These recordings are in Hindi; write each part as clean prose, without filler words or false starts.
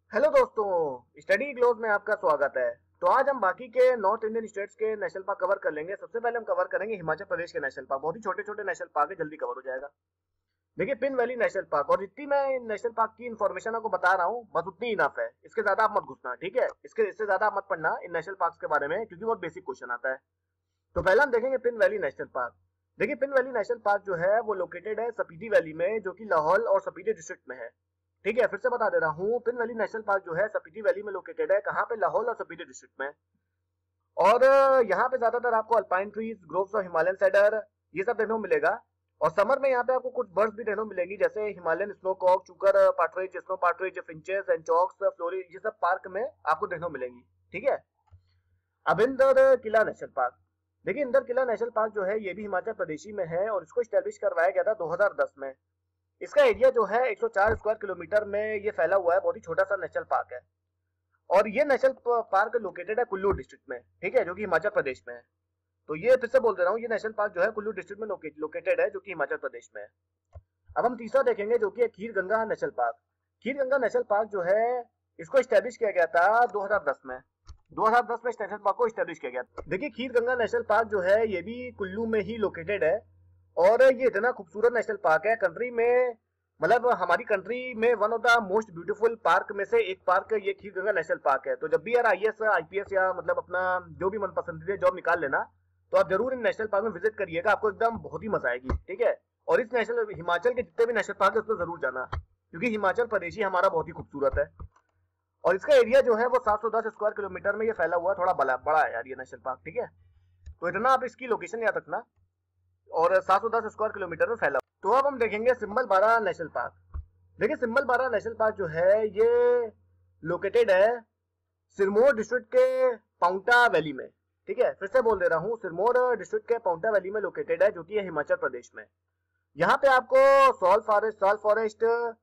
हेलो दोस्तों, स्टडी ग्लोब में आपका स्वागत है। तो आज हम बाकी के नॉर्थ इंडियन स्टेट्स के नेशनल पार्क कवर कर लेंगे। सबसे पहले हम कवर करेंगे हिमाचल प्रदेश के नेशनल पार्क। बहुत ही छोटे छोटे नेशनल पार्क है, जल्दी कवर हो जाएगा। देखिए, पिन वैली नेशनल पार्क, और जितनी मैं नेशनल पार्क की इन्फॉर्मेशन आपको बता रहा हूँ बस उतनी इनफ है। इसके ज्यादा आप मत घुसना, ठीक है। इससे ज्यादा आप मत पढ़ना इन नेशनल पार्क के बारे में, क्योंकि बहुत बेसिक क्वेश्चन आता है। तो पहला हम देखेंगे पिन वैली नेशनल पार्क। देखिए, पिन वैली नेशनल पार्क जो है वो लोकेटेड है स्पीति वैली में, जो कि लाहौल और स्पीति डिस्ट्रिक्ट में है। ठीक है, फिर से बता दे रहा हूँ, पिन वैली नेशनल पार्क जो है स्पीति वैली में लोकेटेड है। कहाँ पे? लाहौल और स्पीति डिस्ट्रिक्ट में। और यहाँ पे ज्यादातर आपको अल्पाइन ट्रीज, ग्रोव्स और हिमालयन सेडर ये सब देखने को मिलेगा। और समर में यहाँ पे आपको कुछ बर्ड्स भी देखने को मिलेंगी, जैसे Himalayan snowcock, chukar partridge, snow partridge, finches and चॉक्स, फ्लोरी, ये सब पार्क में आपको देखने को मिलेंगी। ठीक है। अब इंदर किला नेशनल पार्क। देखिए, इंदर किला नेशनल पार्क जो है ये भी हिमाचल प्रदेश ही में है, और इसको स्टैब्लिश करवाया गया था 2010 में। इसका एरिया जो है 104 स्क्वायर किलोमीटर में ये फैला हुआ है। बहुत ही छोटा सा नेशनल पार्क है। और ये नेशनल पार्क लोकेटेड है कुल्लू डिस्ट्रिक्ट में, ठीक है, जो कि हिमाचल प्रदेश में है। तो ये फिर से बोल दे रहा हूँ, ये नेशनल पार्क जो है कुल्लू डिस्ट्रिक्ट में लोकेटेड है, जो कि हिमाचल प्रदेश में है। अब हम तीसरा देखेंगे, जो कि है Kheer Ganga National Park. Kheer Ganga National Park जो है इसको स्टैब्लिश किया गया था 2010 में। 2010 में इस नेशनल पार्क को स्टैब्लिश किया गया। देखिए, खीर गंगा नेशनल पार्क जो है ये भी कुल्लू में ही लोकेटेड है। और ये इतना खूबसूरत नेशनल पार्क है, कंट्री में, मतलब हमारी कंट्री में one of the most beautiful park में से एक पार्क ये खीर गंगा नेशनल पार्क है। तो जब भी यार आईएएस आईपीएस या मतलब अपना जो भी मन पसंदीदा जॉब निकाल लेना, तो आप जरूर इन नेशनल पार्क में विजिट करिएगा। आपको एकदम बहुत ही मजा आएगी, ठीक है। और इस नेशनल हिमाचल के जितने भी नेशनल पार्क है उसमें जरूर जाना, क्योंकि हिमाचल प्रदेश ही हमारा बहुत ही खूबसूरत है। और इसका एरिया जो है वो 710 स्क्वायर किलोमीटर में ये फैला हुआ है। थोड़ा बड़ा है यार ये नेशनल पार्क, ठीक है। तो इतना आप इसकी लोकेशन याद रखना। और 710 स्क्वायर किलोमीटर में फैला हुआ। तो अब हम देखेंगे सिम्बल बारा नेशनल पार्क। देखिए, सिम्बल बारा नेशनल पार्क जो है ये लोकेटेड है सिरमौर डिस्ट्रिक्ट के पाउंटा वैली में। ठीक है, फिर से बोल दे रहा हूँ, सिरमौर डिस्ट्रिक्ट के पाउंटा वैली में लोकेटेड है, जो कि है हिमाचल प्रदेश में। यहाँ पे आपको सॉल फॉरेस्ट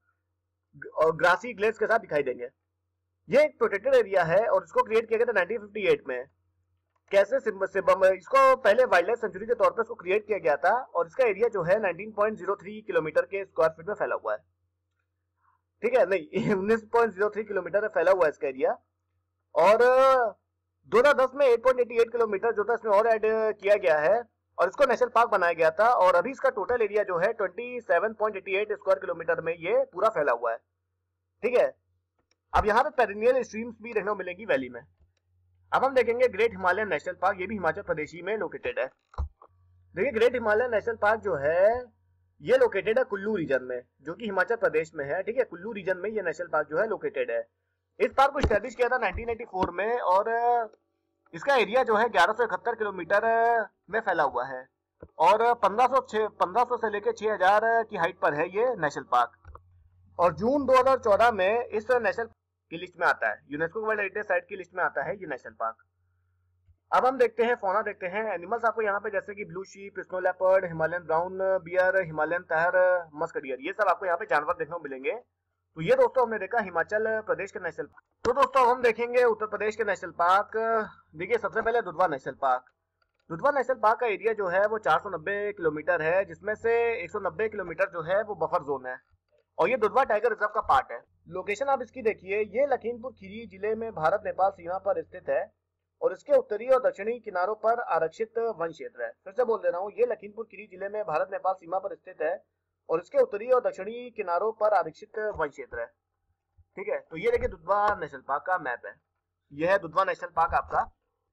और ग्रासी ग्लेड्स के साथ दिखाई देंगे। ये एक प्रोटेक्टेड एरिया है, और इसको क्रिएट किया गया था 1958 में। कैसे? इसको पहले वाइल्ड लाइफ सेंचुरी के तौर पर इसको क्रिएट किया गया था, और इसका एरिया जो है 19.03 किलोमीटर के स्क्वायर फीट में फैला हुआ है। ठीक है, नहीं 19.03 किलोमीटर में फैला हुआ है इसका एरिया। और 2010 में 8.88 किलोमीटर जो था इसमें और ऐड किया गया है, और इसको नेशनल पार्क बनाया गया था। और अभी इसका टोटल एरिया जो है 27.88 स्क्वायर किलोमीटर में ये पूरा फैला हुआ है। ठीक है। अब यहाँ पे पेरिनियल स्ट्रीम्स भी देखने को मिलेंगी वैली में। अब हम देखेंगे ग्रेट हिमालयन नेशनल पार्क। ये भी हिमाचल प्रदेश ही में लोकेटेड है। देखिए, ग्रेट हिमालयन नेशनल पार्क जो है ये लोकेटेड है कुल्लू रीजन में, जो कि हिमाचल प्रदेश में है। ठीक है, कुल्लू रीजन में ये नेशनल पार्क जो है लोकेटेड है। इस पार्क को स्टैब्लिश किया था 1984 में, और इसका एरिया जो है 1171 किलोमीटर में फैला हुआ है। और 1500 से लेकर 6000 की हाइट पर है ये नेशनल पार्क। और जून 2014 में इस नेशनल की लिस्ट में आता है, यूनेस्को वर्ल्ड हेरिटेज साइट की लिस्ट में आता है ये नेशनल पार्क। अब हम देखते हैं फौना, देखते हैं एनिमल्स आपको यहाँ पे, जैसे कि blue sheep, snow leopard, Himalayan brown bear, Himalayan tahr, musk deer, ये सब आपको यहाँ पे जानवर देखने को मिलेंगे। तो ये दोस्तों हमने देखा हिमाचल प्रदेश के नेशनल पार्क। तो दोस्तों हम देखेंगे उत्तर प्रदेश के नेशनल पार्क। देखिए, सबसे पहले Dudhwa National Park. Dudhwa National Park का एरिया जो है वो 490 किलोमीटर है, जिसमें से 190 किलोमीटर जो है वो बफर जोन है, और ये दुधवा टाइगर रिजर्व का पार्ट है। लोकेशन आप इसकी देखिए, ये लखीमपुर खीरी जिले में भारत नेपाल सीमा पर स्थित है, और इसके उत्तरी और दक्षिणी किनारों पर आरक्षित वन क्षेत्र है। फिर से बोल दे रहा हूँ, ये लखीमपुर खीरी जिले में भारत नेपाल सीमा पर स्थित है, और इसके उत्तरी और दक्षिणी किनारों पर आरक्षित वन क्षेत्र है। ठीक है, तो ये देखिए दुधवा नेशनल पार्क का मैप है। यह है दुधवा नेशनल पार्क आपका।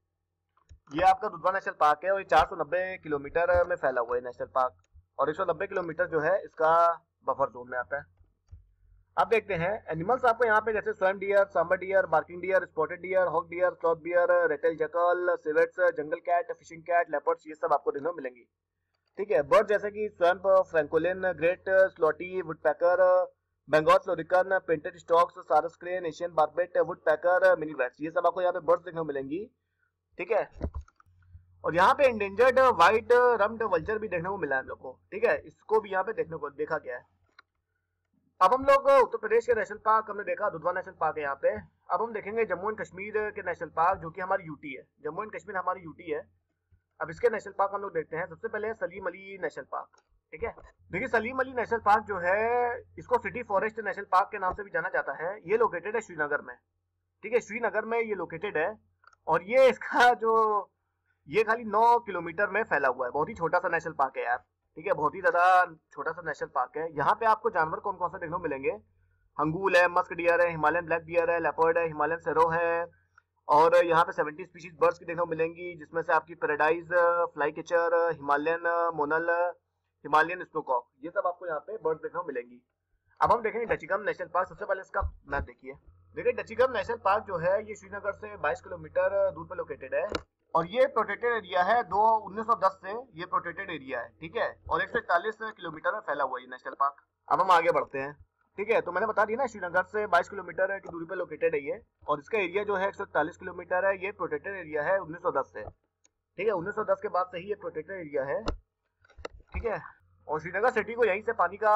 ये आपका दुधवा नेशनल पार्क है, और ये 490 किलोमीटर में फैला हुआ है नेशनल पार्क, और 190 किलोमीटर जो है इसका बफर जोन में आता है। अब देखते हैं एनिमल्स आपको यहाँ पे, जैसे swamp deer, sambar deer, barking deer, spotted deer, hog deer, sloth bear, ratel jackal, civets, jungle cat, fishing cat, leopards, ये सब आपको देखने को मिलेंगी। ठीक है, बर्ड जैसे कि swamp francolin, great slaty, woodpecker, Bengal florican, painted storks, sarus crane, Asian barbet, woodpecker, minivets, ये सब आपको यहाँ पे बर्ड्स देखने को मिलेंगी। ठीक है। और यहाँ पे इंडेंजर्ड व्हाइट रम्ड वल्चर भी देखने को मिला है हम लोग को। ठीक है, इसको भी यहाँ पे देखने को देखा गया है। अब हम लोग उत्तर प्रदेश के नेशनल पार्क हमने देखा, दुधवा नेशनल पार्क है यहाँ पे। अब हम देखेंगे जम्मू एंड कश्मीर के नेशनल पार्क, जो कि हमारी यूटी है। जम्मू एंड कश्मीर हमारी यूटी है। अब इसके नेशनल पार्क हम लोग देखते हैं। सबसे पहले है सलीम अली नेशनल पार्क। ठीक है। देखिए सलीम अली नेशनल पार्क जो है, इसको सिटी फॉरेस्ट नेशनल पार्क के नाम से भी जाना जाता है। ये लोकेटेड है श्रीनगर में, ठीक है, श्रीनगर में ये लोकेटेड है। और ये इसका जो, ये खाली 9 किलोमीटर में फैला हुआ है, बहुत ही छोटा सा नेशनल पार्क है यार, ठीक है, बहुत ही ज्यादा छोटा सा नेशनल पार्क है। यहाँ पे आपको जानवर कौन कौन से देखने को मिलेंगे? हंगूल है, मस्क डियर है, हिमालयन ब्लैक डियर है, लेपर्ड है, हिमालयन सेरो है, और यहाँ पे 70 स्पीशीज बर्ड्स की देखने को मिलेंगी, जिसमें से आपकी paradise, flycatcher, Himalayan monal, Himalayan snowcock, ये सब आपको यहाँ पे बर्ड्स देखने को मिलेंगी। अब हम देखेंगे डचीगम नेशनल पार्क। सबसे पहले इसका मैप देखिए। देखिए डचीगम नेशनल पार्क जो है ये श्रीनगर से 22 किलोमीटर दूर पे लोकेटेड है, और ये प्रोटेक्टेड एरिया है। 1910 से ये प्रोटेक्टेड एरिया है, ठीक है, और 141 किलोमीटर में फैला हुआ है ये नेशनल पार्क। अब हम आगे बढ़ते हैं, ठीक है। तो मैंने बता दिया ना, श्रीनगर से 22 किलोमीटर की दूरी पे लोकेटेड है ये, और इसका एरिया जो है 141 किलोमीटर है। ये प्रोटेक्टेड एरिया है 1910 से, ठीक है, 1910 के बाद से ही ये प्रोटेक्टेड एरिया है, ठीक है। और श्रीनगर सिटी को यहीं से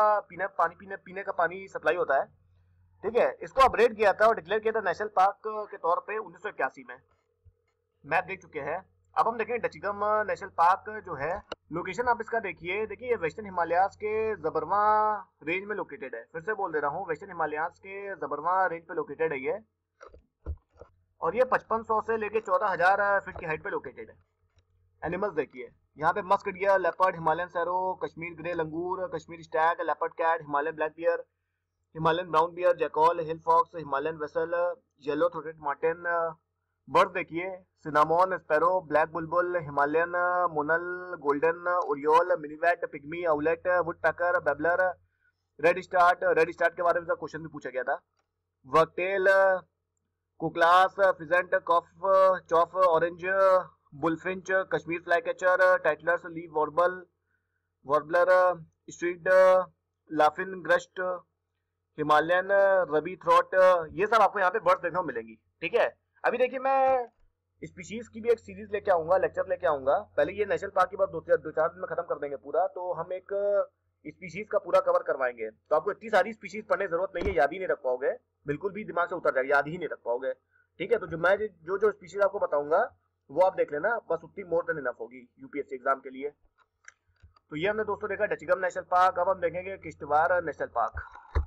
पीने का पानी सप्लाई होता है, ठीक है। इसको अपग्रेड किया था और डिक्लेयर किया था नेशनल पार्क के तौर पे 1981 में। मैप देख चुके हैं। अब हम देखें डचीगम नेशनल पार्क जो है, लोकेशन आप इसका देखिए। देखिए ये वेस्टर्न हिमालयाज के जबरवा रेंज में लोकेटेड है। फिर से बोल दे रहा हूँ, वेस्टर्न हिमालयाज के जबरवा रेंज पे लोकेटेड है ये, और ये 5500 से लेके 14000 फीट की हाइट पे लोकेटेड है। एनिमल्स देखिए, यहाँ पे musk deer, leopard, Himalayan serow, Kashmir grey langur, Kashmir stag, leopard cat, Himalayan black bear, Himalayan brown bear, jackal, hill fox, Himalayan weasel, yellow throated marten. Bird देखिए, cinnamon sparrow, black bulbul, Himalayan monal, golden oriole, minivet, pygmy, owlet, woodpecker, babbler, redstart के बारे में क्वेश्चन भी पूछा गया था। Wagtail, koklass, pheasant, cough, chough, orange, bullfinch, Kashmir flycatcher, Tytler's, leaf warbler, street लाफिन thrush, Himalayan ruby throat, ये सब आपको यहाँ पे बर्ड्स देखने को मिलेंगी, ठीक है। अभी देखिए मैं स्पीशीज की भी एक सीरीज लेके आऊंगा, लेक्चर लेके आऊंगा। पहले ये नेशनल पार्क की बात 2-4 दिन में खत्म कर देंगे पूरा, तो हम एक स्पीशीज का पूरा कवर करवाएंगे। तो आपको इतनी सारी स्पीशीज पढ़ने की जरूरत नहीं है, याद ही नहीं रख पाओगे, बिल्कुल भी दिमाग से उतर जाएगा, याद ही नहीं रख पाओगे, ठीक है। तो जो मैं जो स्पीशीज आपको बताऊंगा वो आप देख लेना, बस उतनी मोर देन इनफ होगी यूपीएससी एग्जाम के लिए। तो ये हमने दोस्तों देखा डचीगम नेशनल पार्क। अब हम देखेंगे Kishtwar National Park.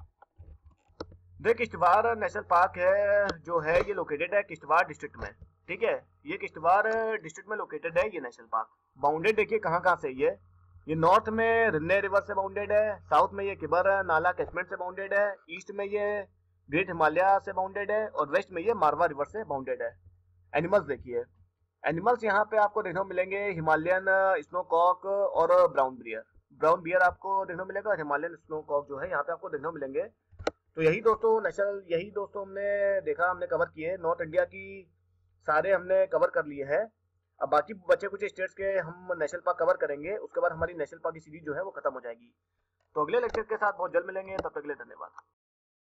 Kishtwar National Park है जो है, ये लोकेटेड है किश्तवाड़ डिस्ट्रिक्ट में, ठीक है। ये किश्तवाड़ डिस्ट्रिक्ट में लोकेटेड है ये नेशनल पार्क। बाउंडेड देखिए कहाँ कहाँ से ये नॉर्थ में रिन्ने रिवर से बाउंडेड है, साउथ में ये किबर नाला कैचमेंट से बाउंडेड है, ईस्ट में ये ग्रेट हिमालय से बाउंडेड है, और वेस्ट में ये मारवा रिवर से बाउंडेड है। एनिमल्स देखिए, एनिमल्स यहाँ पे आपको देखने को मिलेंगे हिमालयन स्नोकॉक और ब्राउन बियर आपको देखने को मिलेगा। हिमालयन स्नोकॉक जो है यहाँ पे आपको देखने को मिलेंगे। तो यही दोस्तों हमने देखा, हमने कवर किए नॉर्थ इंडिया की, सारे हमने कवर कर लिए हैं। अब बाकी बचे कुछ स्टेट्स के हम नेशनल पार्क कवर करेंगे, उसके बाद हमारी नेशनल पार्क की सीरीज जो है वो खत्म हो जाएगी। तो अगले लेक्चर के साथ बहुत जल्द मिलेंगे, तब तक के लिए धन्यवाद।